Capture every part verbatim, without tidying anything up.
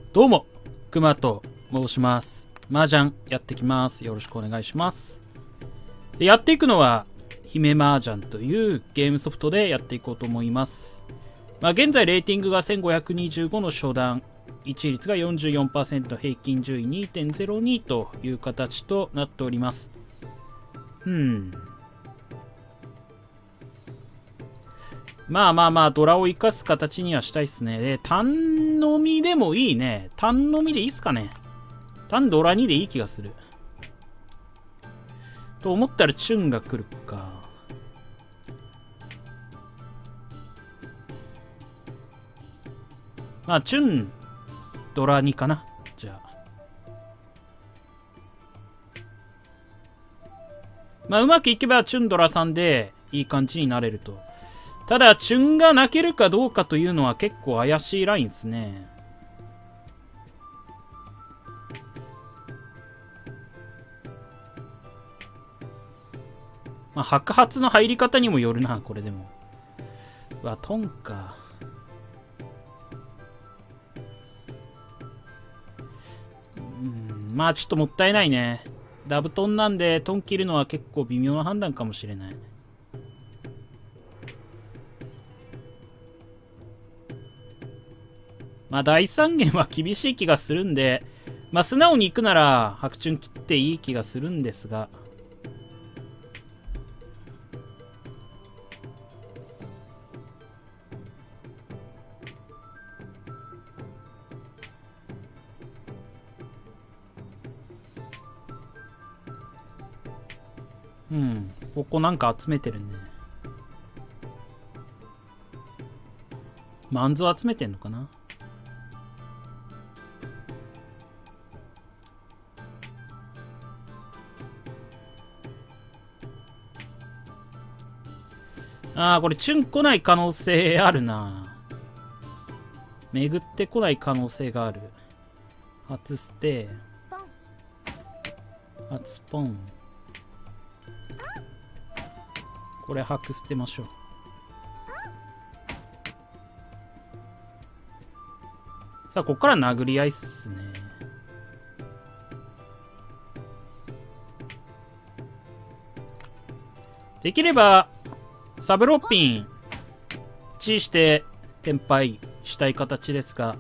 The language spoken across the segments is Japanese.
どうも、くまと申します。麻雀やってきます。よろしくお願いします。でやっていくのは、姫麻雀というゲームソフトでやっていこうと思います。まあ、現在レーティングがせんごひゃくにじゅうごの初段、一致率が よんじゅうよんパーセント、平均順位 にてんゼロに という形となっております。うん。まあまあまあ、ドラを生かす形にはしたいっすね。で、単のみでもいいね。単のみでいいっすかね。単ドラにでいい気がする。と思ったらチュンが来るか。まあ、チュン、ドラにかな。じゃあ。まあ、うまくいけばチュンドラさんでいい感じになれると。ただ、チュンが泣けるかどうかというのは結構怪しいラインですね。まあ、白髪の入り方にもよるな、これでも。うわ、トンか。うん、まあ、ちょっともったいないね。ダブトンなんで、トン切るのは結構微妙な判断かもしれない。まあ、大三元は厳しい気がするんで、まあ、素直に行くなら、白チュン切っていい気がするんですが。うん、ここなんか集めてるね。マンズを集めてんのかな。ああ、これチュン来ない可能性あるな。巡ってこない可能性がある。初捨て。初ポン。これ白捨てましょう。さあ、ここから殴り合いっすね。できれば、サブロッピン、チーして、テンパイしたい形ですが。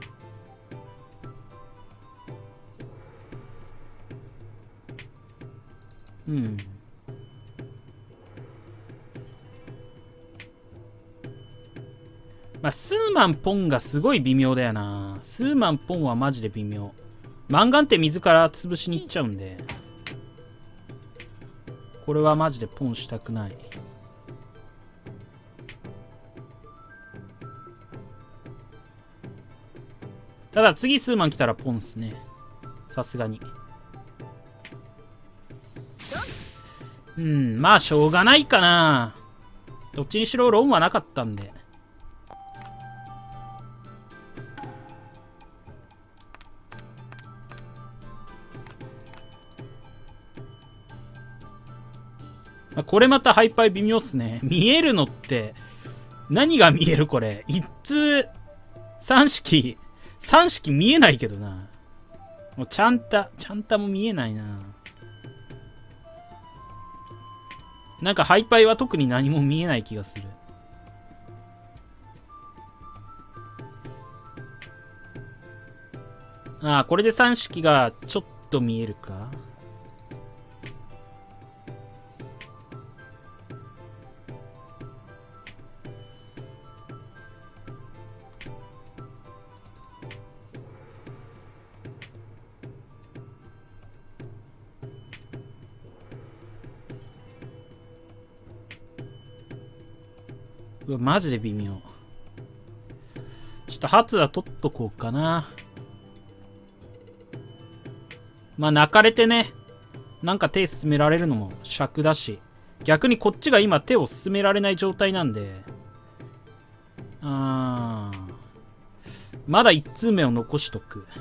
うん。まあ、スーマンポンがすごい微妙だよな。スーマンポンはマジで微妙。マンガンって水から潰しに行っちゃうんで。これはマジでポンしたくない。ただ次スーマン来たらポンっすね。さすがに。うん、まあしょうがないかな。どっちにしろロンはなかったんで。これまたハイパイ微妙っすね。見えるのって、何が見えるこれ。一通、三式、三式見えないけどな。もうちゃんた、ちゃんたも見えないな。なんかハイパイは特に何も見えない気がする。ああ、これで三式がちょっと見えるか。うわ、マジで微妙。ちょっと初は取っとこうかな。まあ、泣かれてね、なんか手進められるのも尺だし、逆にこっちが今手を進められない状態なんで、あー、まだ一通目を残しとく。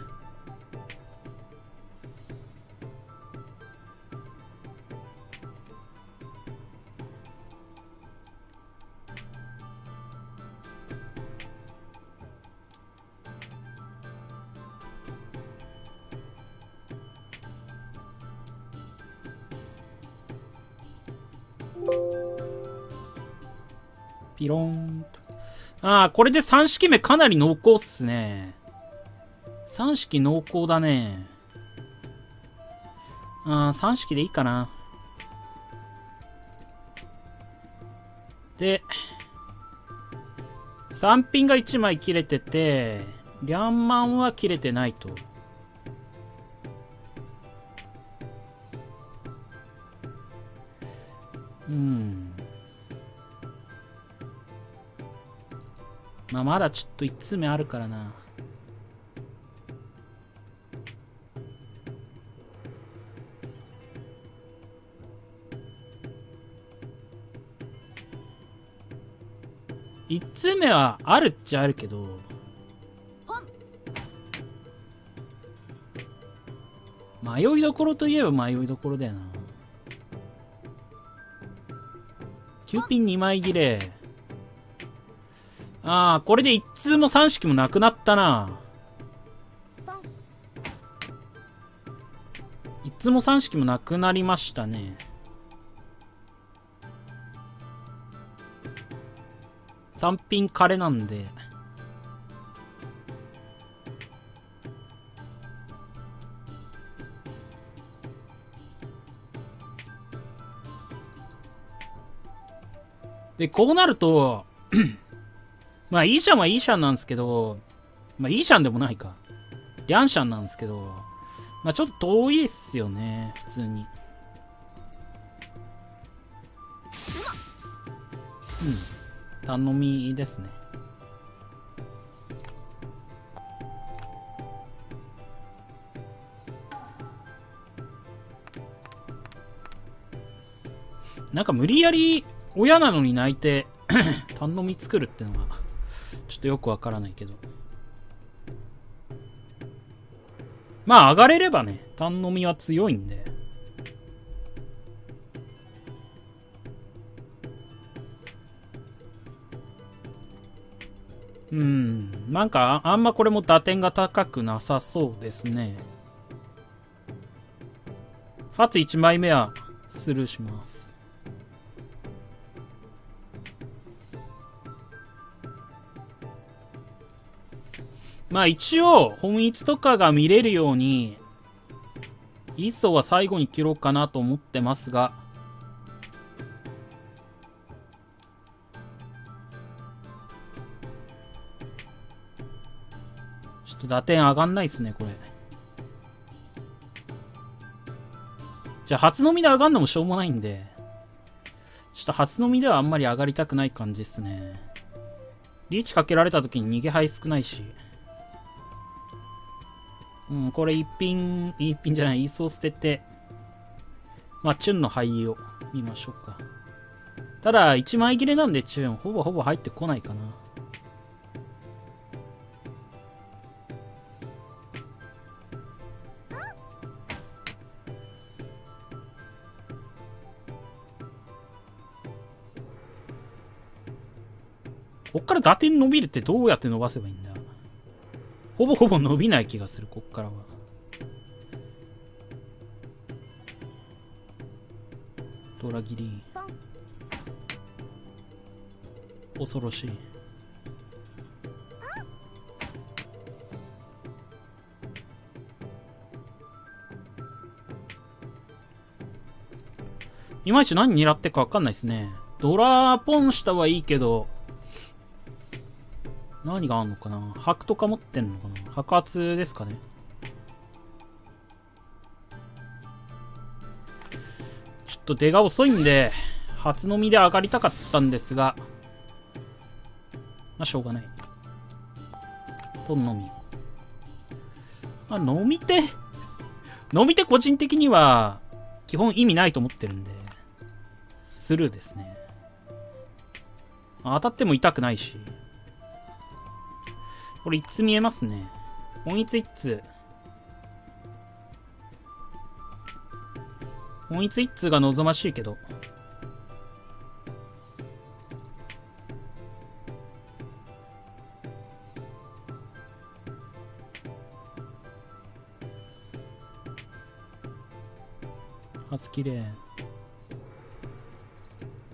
ピローンと。ああ、これでさん式目かなり濃厚っすね。さん式濃厚だね。ああ、さん式でいいかな。で、さんピンがいちまい切れてて、リャンマンは切れてないと。うん。まあ、まだちょっといちつめあるからな。いちつめはあるっちゃあるけど、迷いどころといえば迷いどころだよな。きゅうピンにまい切れ。ああ、これでいち通もさん式もなくなったな。いち通もさん式もなくなりましたね。さんピンカレなんで。で、こうなると、まあ、イーシャンはイーシャンなんですけど、まあ、イーシャンでもないか。リャンシャンなんですけど、まあ、ちょっと遠いっすよね、普通に。うん。頼みですね。なんか無理やり親なのに泣いて頼み作るってのがちょっとよくわからないけど、まあ上がれればね、頼みは強いんで。うん、なんかあんまこれも打点が高くなさそうですね。初いちまいめはスルーします。まあ一応本一とかが見れるように一層は最後に切ろうかなと思ってますが、ちょっと打点上がんないっすねこれ。じゃあ初飲みで上がんのもしょうもないんで、ちょっと初飲みではあんまり上がりたくない感じっすね。リーチかけられた時に逃げ牌少ないし。うん、これ一品、一品じゃない、一層捨てて、まあ、チュンの牌を見ましょうか。ただ、いちまい切れなんで、チュン、ほぼほぼ入ってこないかな。こっから打点伸びるってどうやって伸ばせばいいんだ。ほぼほぼ伸びない気がする、こっからは。ドラギリ。恐ろしい。いまいち何狙ってか分かんないですね。ドラポンしたはいいけど、何があんのかな。白とか持ってんのかな。白髪ですかね。ちょっと出が遅いんで、初飲みで上がりたかったんですが、まあしょうがない。トンのみ。まあ飲み手飲み手個人的には基本意味ないと思ってるんで、スルーですね。当たっても痛くないし。これいっつ見えますね。本一いっつ。本一いっつが望ましいけど。初綺麗。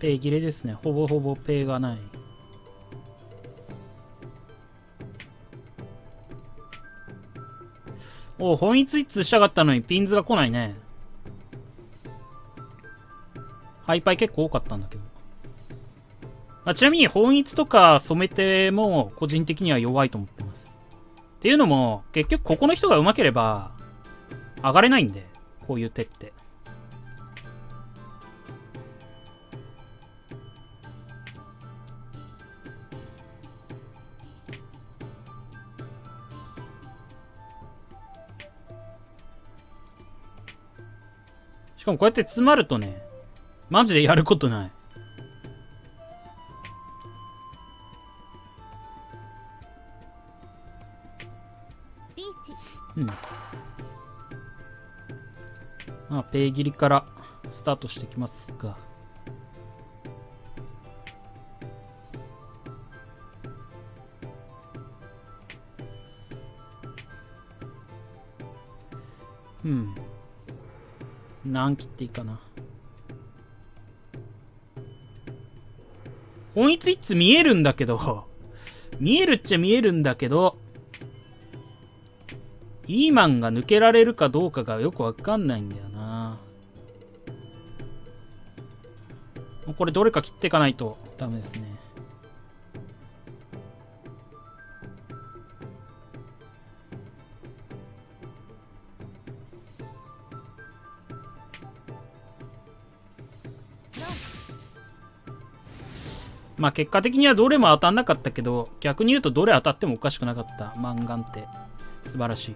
ペイ切れですね。ほぼほぼペイがない。お、本一一通したかったのにピンズが来ないね。ハイパイ結構多かったんだけど。まあ、ちなみに本一とか染めても個人的には弱いと思ってます。っていうのも、結局ここの人が上手ければ上がれないんで、こういう手って。しかもこうやって詰まるとね、マジでやることない。うん。まあ、ペイ切りからスタートしていきますが。うん。何切っていいかな。本一一見えるんだけど、見えるっちゃ見えるんだけど、イーマンが抜けられるかどうかがよくわかんないんだよな。これどれか切っていかないとダメですね。まあ結果的にはどれも当たんなかったけど、逆に言うとどれ当たってもおかしくなかった。マンガンって素晴らしい。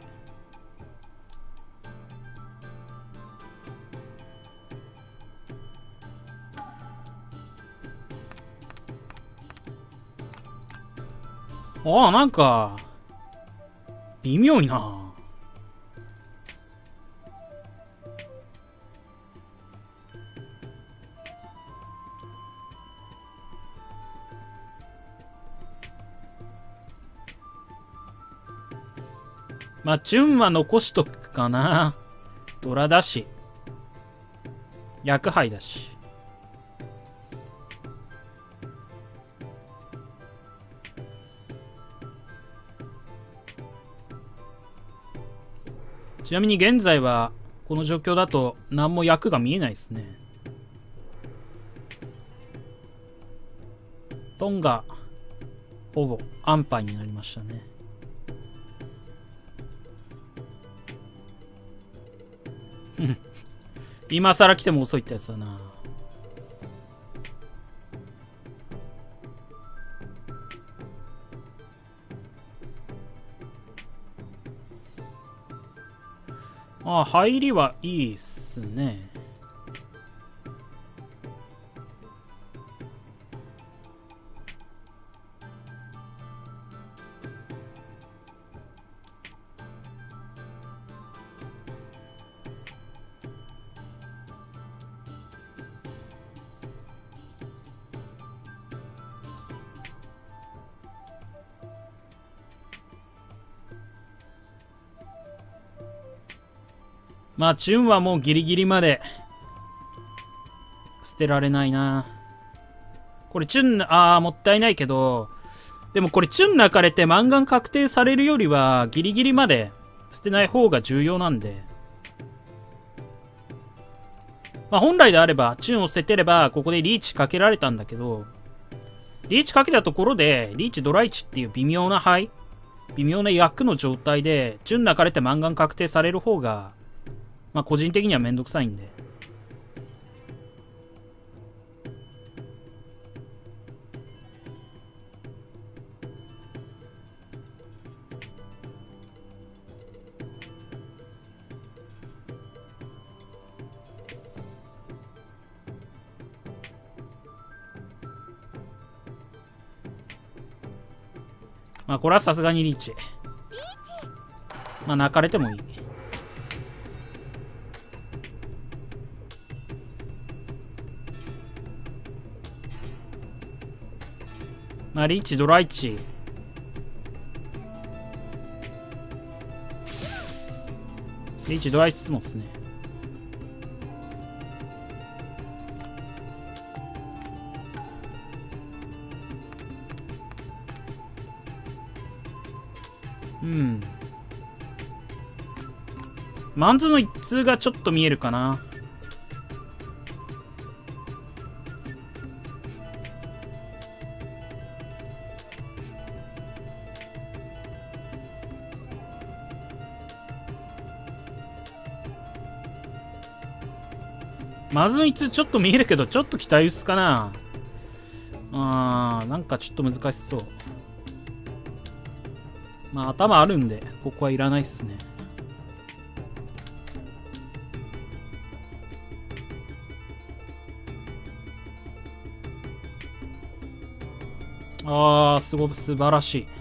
ああ、なんか微妙いな。まあ、チュンは残しとくかな。ドラだし。薬杯だし。ちなみに現在は、この状況だと何も役が見えないですね。トンが、ほぼ安牌になりましたね。今更来ても遅いってやつだな。ああ、入りはいいっすね。まあ、チュンはもうギリギリまで捨てられないな。これチュン、ああ、もったいないけど、でもこれチュン泣かれてマンガン確定されるよりはギリギリまで捨てない方が重要なんで。まあ本来であればチュンを捨ててればここでリーチかけられたんだけど、リーチかけたところでリーチドライチっていう微妙な牌、微妙な役の状態でチュン泣かれてマンガン確定される方がまあ個人的にはめんどくさいんで。まあこれはさすがにリーチ。まあ泣かれてもいい。まあリーチドライチ。リーチドライチ質問っすね。 うん。マンズの一通がちょっと見えるかな。マンズの一通ちょっと見えるけど、ちょっと期待薄かな。あー、なんかちょっと難しそう。まあ頭あるんで、ここはいらないっすね。あー、すごい、素晴らしい。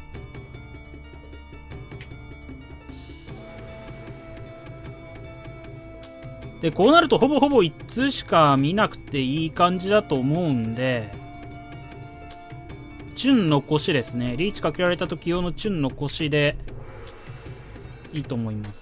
で、こうなるとほぼほぼ一通しか見なくていい感じだと思うんで、チュン残しですね。リーチかけられた時用のチュン残しでいいと思います。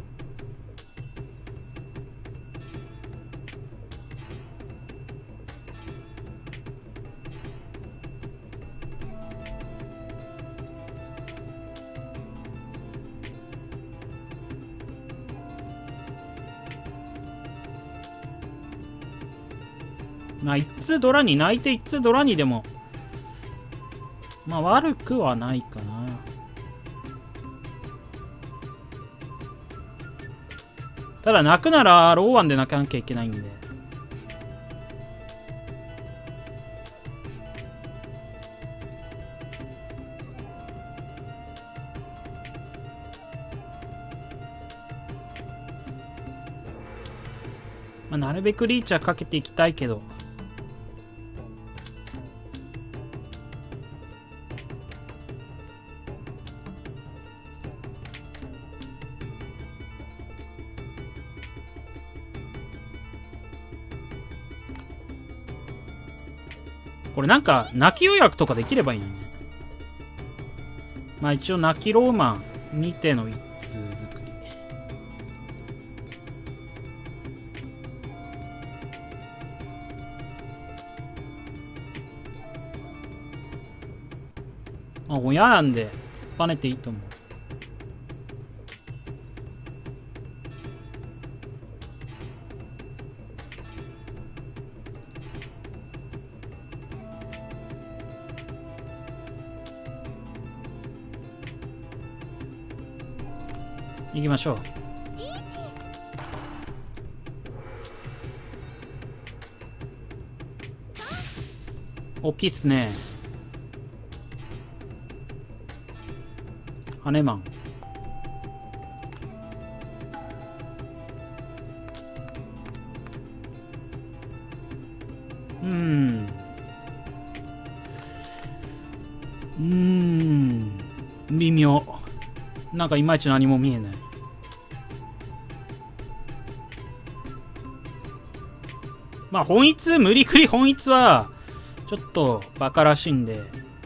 まあ一通ドラに泣いて一通ドラにでもまあ悪くはないかな。ただ泣くならローワンで泣かなきゃいけないんで、まあ、なるべくリーチはかけていきたいけど、これなんか泣き予約とかできればいいのにね。まあ一応泣きローマンにての一通作り。まあ親なんで突っぱねていいと思う。行きましょう。大きいっすね。羽マン。うーん。うーん。微妙。なんかいまいち何も見えない。まあ本一、無理くり本一はちょっとバカらしいんで、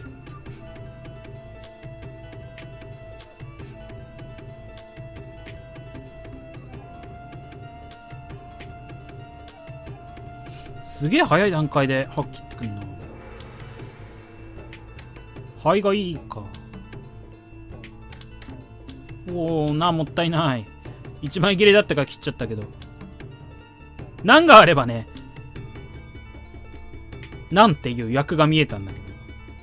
すげえ早い段階ではっきってくんな。肺がいいか。おお、な、もったいない。一枚切れだったから切っちゃったけど。難があればね、なんていう役が見えたんだけど。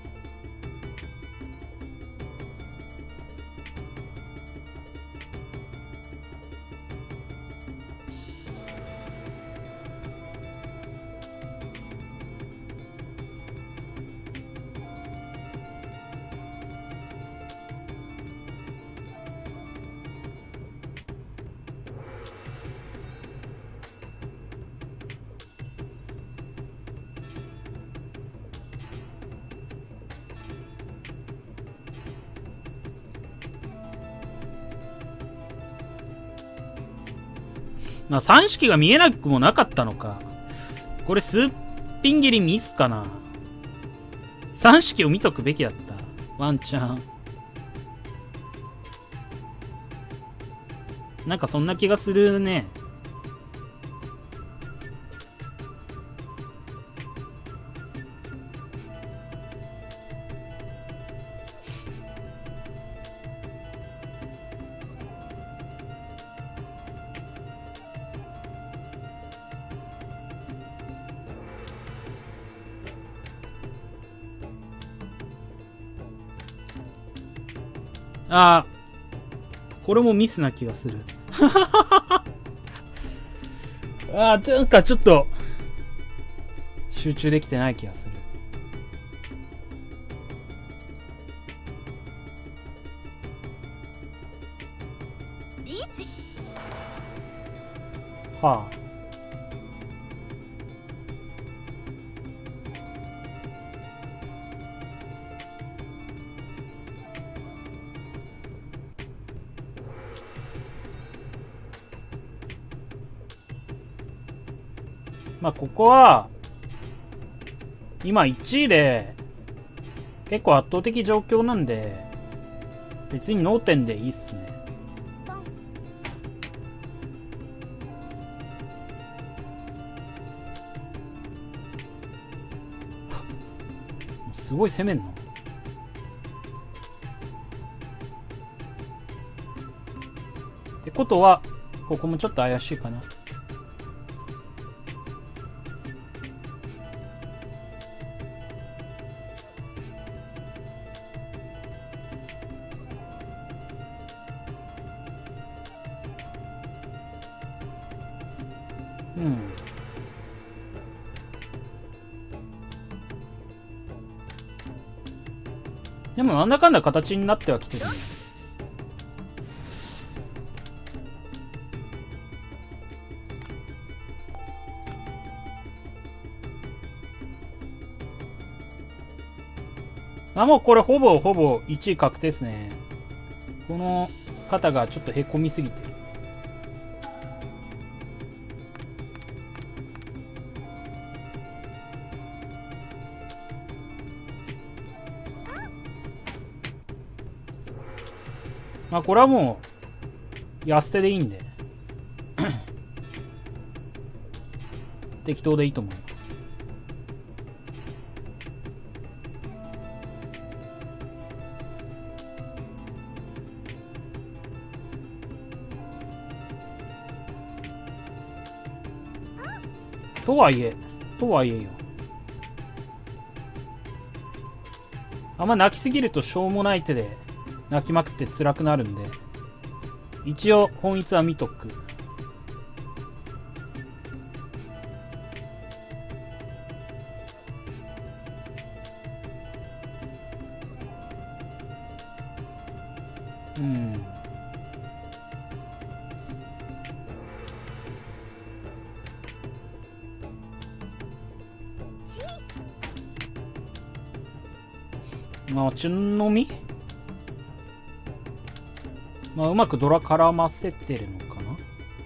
まあ、三式が見えなくもなかったのか。これ、すっぴん切りミスかな。三式を見とくべきだった。ワンチャン。なんかそんな気がするね。 あー、これもミスな気がする。あー、なんかちょっと、集中できてない気がする。はあ。まあ、ここは、今いちいで、結構圧倒的状況なんで、別に脳天でいいっすね。すごい攻めんの。ってことは、ここもちょっと怪しいかな。うん。でもなんだかんだ形になってはきてるね。あ、もうこれほぼほぼいちい確定ですね。この肩がちょっとへこみすぎてる。まあこれはもう安手でいいんで適当でいいと思います。とはいえとはいえよ、あんま泣きすぎるとしょうもない手で泣きまくって辛くなるんで、一応本質は見とく。うん。まあ、チュンのみまあ、うまくドラ絡ませてるのかな。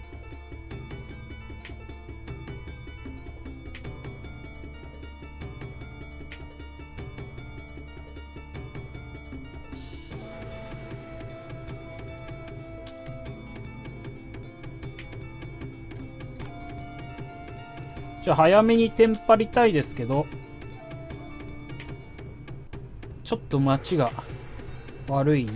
じゃあ早めにテンパりたいですけど、ちょっと待ちが悪いね。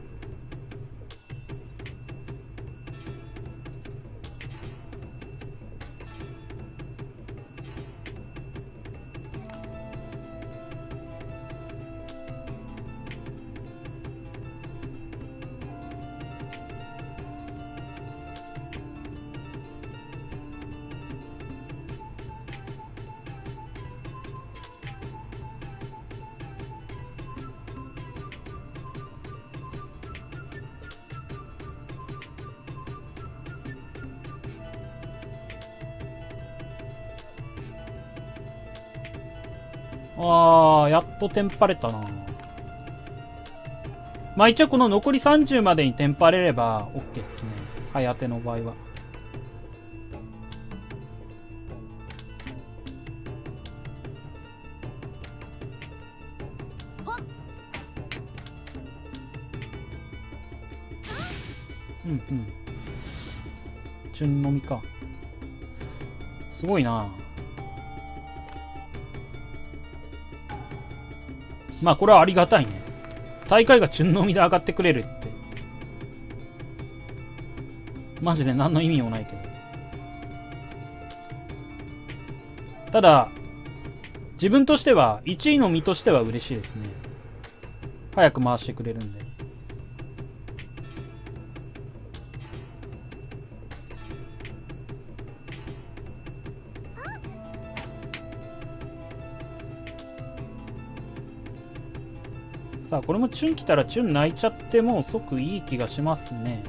あー、やっとテンパれたな。まあ一応この残りさんじゅうまでにテンパれれば OK ですね。早手の場合は。うんうん。順のみか。すごいな。まあこれはありがたいね。最下位がチュンのみで上がってくれるって。マジで何の意味もないけど。ただ、自分としてはいちいの身としては嬉しいですね。早く回してくれるんで。 さあ、これもチュン来たらチュン泣いちゃってもう即いい気がしますね。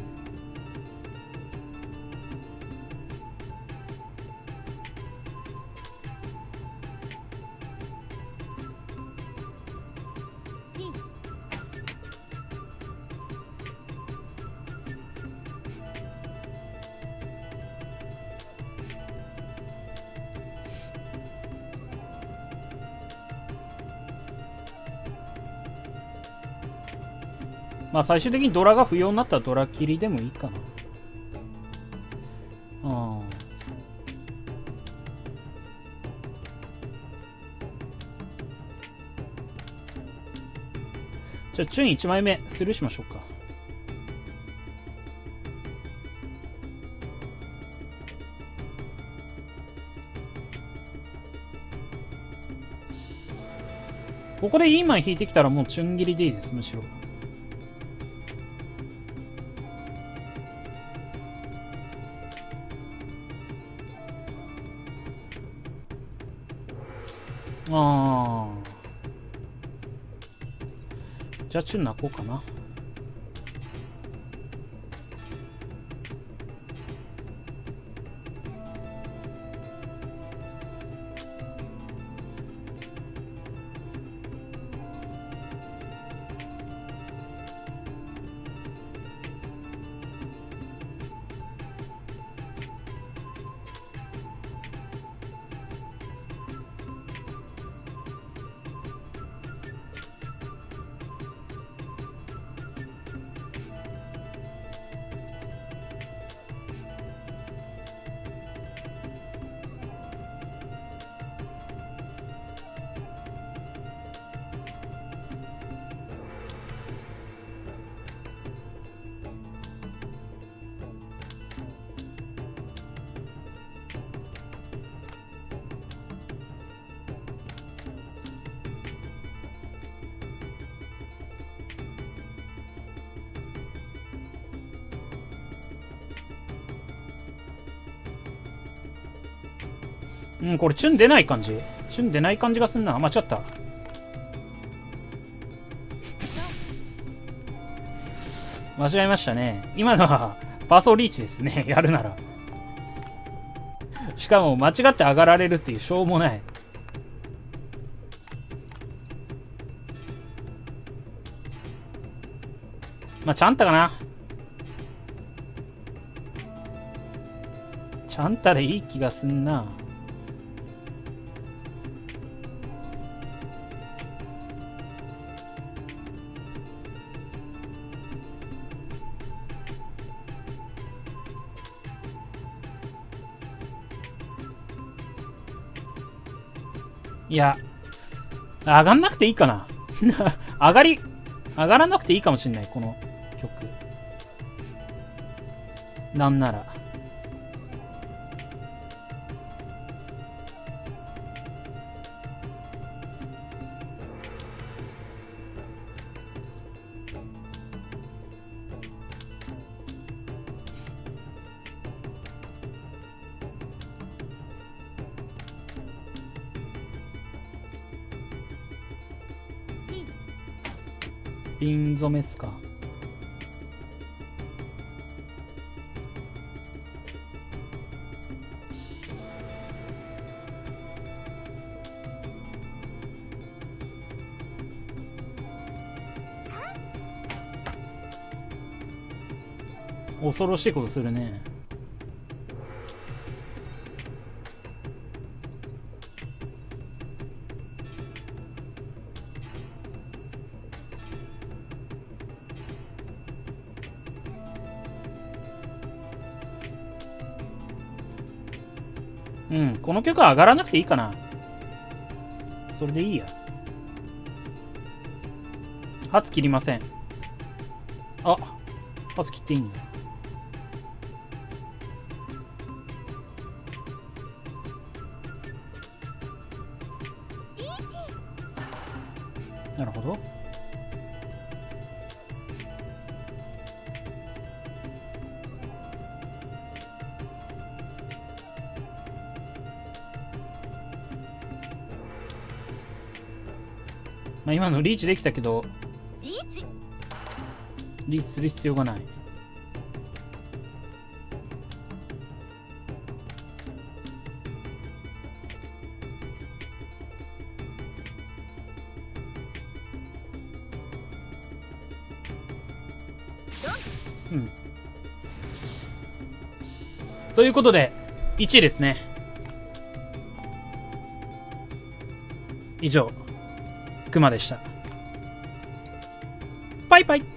まあ最終的にドラが不要になったらドラ切りでもいいかな。ああ。じゃあチュンいちまいめスルーしましょうか。ここでいい枚引いてきたらもうチュン切りでいいです、むしろ。ああ。じゃあチュン泣こうかな。うん、これチュン出ない感じ。チュン出ない感じがすんな。間違った。間違えましたね。今のはパーソーリーチですね。やるなら。しかも間違って上がられるっていうしょうもない。まあ、ちゃんたかな。ちゃんたでいい気がすんな。いや、上がんなくていいかな。上がり、上がらなくていいかもしんない、この曲。なんなら。ピン染めっすか。恐ろしいことするね。うん、この曲は上がらなくていいかな。それでいいや。発切りません。あ、発切っていいんだ。なるほど。まあ今のリーチできたけど、 リーチ。 リーチする必要がない。うん。ということで、いちいですね。以上、クマでした。バイバイ。